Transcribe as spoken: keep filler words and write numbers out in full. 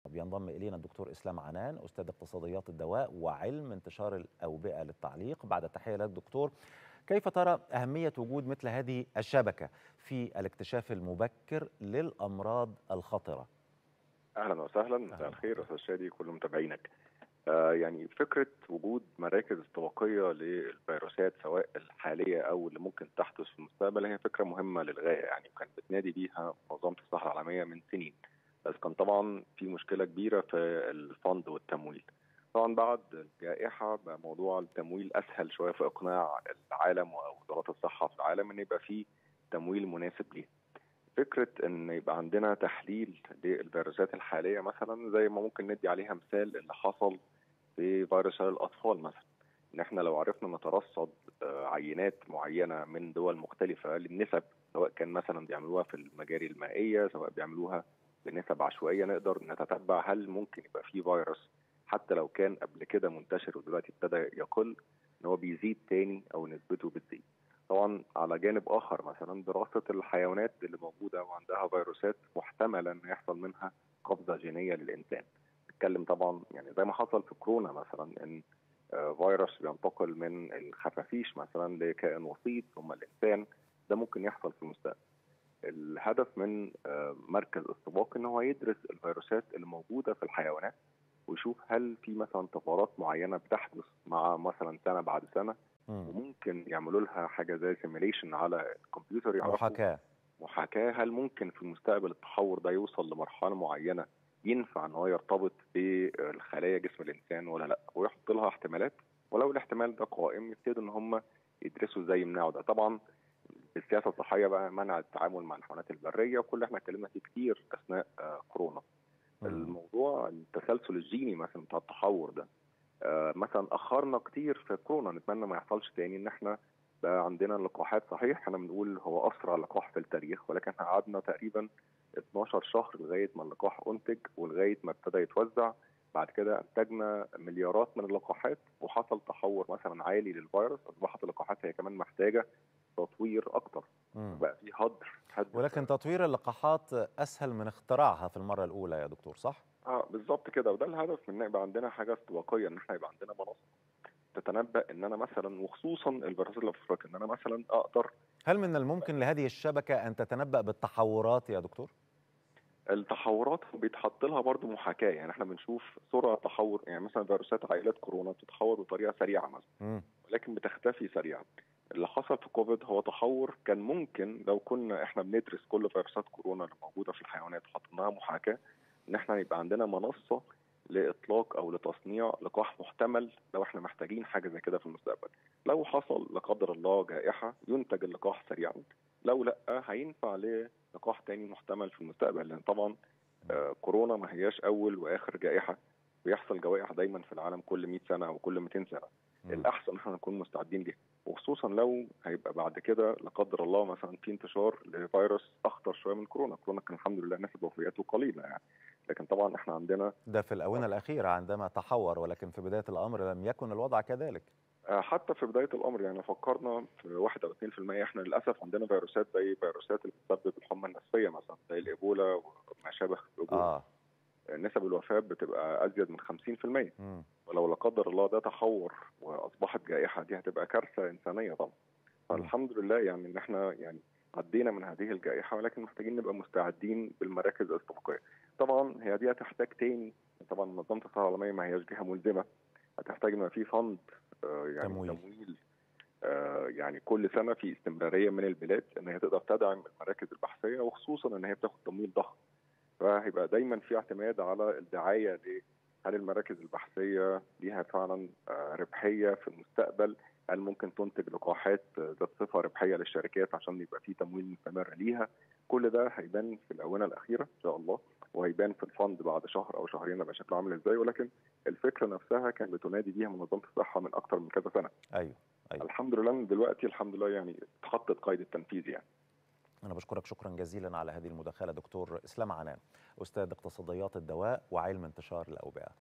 بينضم إلينا الدكتور إسلام عنان، أستاذ اقتصاديات الدواء وعلم انتشار الأوبئة للتعليق. بعد التحية لك دكتور، كيف ترى أهمية وجود مثل هذه الشبكة في الاكتشاف المبكر للأمراض الخطرة؟ اهلا وسهلا، مساء الخير استاذ شادي كل متابعينك. آه يعني فكره وجود مراكز استباقيه للفيروسات سواء الحاليه او اللي ممكن تحدث في المستقبل هي فكره مهمه للغايه، يعني كانت بتنادي بيها منظمه الصحه العالميه من سنين، بس كان طبعا في مشكله كبيره في الفند والتمويل. طبعا بعد الجائحه بقى موضوع التمويل اسهل شويه في اقناع العالم ووزارات الصحه في العالم ان يبقى في تمويل مناسب ليه. فكرة إن يبقى عندنا تحليل للفيروسات الحالية مثلا زي ما ممكن ندي عليها مثال اللي حصل في فيروس الأطفال مثلا، إن إحنا لو عرفنا نترصد عينات معينة من دول مختلفة للنسب، سواء كان مثلا بيعملوها في المجاري المائية سواء بيعملوها بنسب عشوائية، نقدر نتتبع هل ممكن يبقى فيه فيروس حتى لو كان قبل كده منتشر ودلوقتي ابتدى يقل إن هو بيزيد تاني أو نسبته بتزيد. طبعا على جانب اخر مثلا دراسه الحيوانات اللي موجوده وعندها فيروسات محتمله ان يحصل منها قفزه جينيه للانسان. نتكلم طبعا يعني زي ما حصل في كورونا مثلا ان فيروس بينتقل من الخفافيش مثلا لكائن وسيط ثم الانسان، ده ممكن يحصل في المستقبل. الهدف من مركز استباق ان هو يدرس الفيروسات اللي موجوده في الحيوانات ويشوف هل في مثلا طفرات معينه بتحدث مع مثلا سنه بعد سنه، وممكن يعملوا لها حاجه زي سيميليشن على الكمبيوتر، يعرفوا محاكاة محاكاه هل ممكن في المستقبل التحور ده يوصل لمرحله معينه ينفع ان هو يرتبط بالخلايا جسم الانسان ولا لا، ويحط لها احتمالات، ولو الاحتمال ده قائم يبتدوا ان هم يدرسوا ازاي يمنعوا ده. طبعا السياسه الصحيه بقى منع التعامل مع الحيوانات البريه وكل احنا اتكلمنا فيه كتير اثناء كورونا. الموضوع التسلسل الجيني مثلا بتاع التحور ده آه مثلا اخرنا كتير في كورونا، نتمنى ما يحصلش تاني ان احنا بقى عندنا لقاحات. صحيح احنا بنقول هو اسرع لقاح في التاريخ، ولكن احنا قعدنا تقريبا اتناشر شهر لغايه ما اللقاح انتج ولغايه ما ابتدى يتوزع. بعد كده انتجنا مليارات من اللقاحات وحصل تحور مثلا عالي للفيروس، اصبحت اللقاحات هي كمان محتاجه تطوير اكتر، بقى في هدر هدر ولكن تطوير اللقاحات اسهل من اختراعها في المره الاولى يا دكتور، صح؟ اه بالظبط كده، وده الهدف من يبقى عندنا حاجه استباقيه، ان احنا يبقى عندنا منصه تتنبأ ان انا مثلا، وخصوصا الفيروسات اللي في افريقيا، ان انا مثلا اقدر. هل من الممكن لهذه الشبكه ان تتنبأ بالتحورات يا دكتور؟ التحورات بيتحط لها برضه محاكاه، يعني احنا بنشوف سرعه تحور، يعني مثلا فيروسات عائلات كورونا بتتحور بطريقه سريعه مثلا، ولكن بتختفي سريعا. اللي حصل في كوفيد هو تحور كان ممكن لو كنا احنا بندرس كل فيروسات كورونا اللي موجوده في الحيوانات وحطيناها محاكاه، ان احنا يبقى عندنا منصه لاطلاق او لتصنيع لقاح محتمل لو احنا محتاجين حاجه زي كده في المستقبل. لو حصل لا قدر الله جائحه ينتج اللقاح سريعا، لو لا هينفع للقاح تاني محتمل في المستقبل، لان طبعا آه كورونا ما هياش اول واخر جائحه، بيحصل جوائح دايما في العالم كل مئة سنه او كل مئتين سنه. م. الاحسن احنا نكون مستعدين ليه، وخصوصا لو هيبقى بعد كده لا قدر الله مثلا في انتشار لفيروس اخطر شويه من كورونا. كورونا كان الحمد لله نسب وفياته قليله يعني، لكن طبعا احنا عندنا ده في الآونة الأخيرة عندما تحور، ولكن في بداية الأمر لم يكن الوضع كذلك. حتى في بداية الأمر يعني فكرنا في واحد أو اثنين في المئة، احنا للأسف عندنا فيروسات زي فيروسات اللي بتسبب الحمى النفسية مثلا زي الإيبولا وما شابه الإيبولا. آه. نسب الوفاة بتبقى أزيد من خمسين في المئة، ولو لا قدر الله ده تحور وأصبحت جائحة دي هتبقى كارثة إنسانية طبعا. فالحمد لله يعني إن احنا يعني عدينا من هذه الجائحة، ولكن محتاجين نبقى مستعدين بالمراكز الاستباقية. طبعا هي دي هتحتاج تاني، طبعا منظمة الصحة العالمية ما هياش جهة ملزمة، هتحتاج ان في فند آه يعني تمويل, تمويل آه يعني كل سنه في استمراريه من البلاد ان هي تقدر تدعم المراكز البحثيه، وخصوصا ان هي بتاخد تمويل ضخم، فهيبقى دايما في اعتماد على الدعايه ل هل المراكز البحثيه ليها فعلا آه ربحيه في المستقبل، هل ممكن تنتج لقاحات ذات صفه ربحيه للشركات عشان يبقى في تمويل مستمر ليها. كل ده هيبان في الاونه الاخيره ان شاء الله، وهيبان في الفند بعد شهر او شهرين هيبقى شكله عامل ازاي، ولكن الفكره نفسها كان بتنادي بيها منظمه الصحه من اكثر من كذا سنه. ايوه ايوه الحمد لله دلوقتي الحمد لله يعني اتحطت قيد التنفيذ يعني. أنا بشكرك شكرا جزيلا على هذه المداخلة دكتور إسلام عنان، أستاذ اقتصاديات الدواء وعلم انتشار الأوبئة.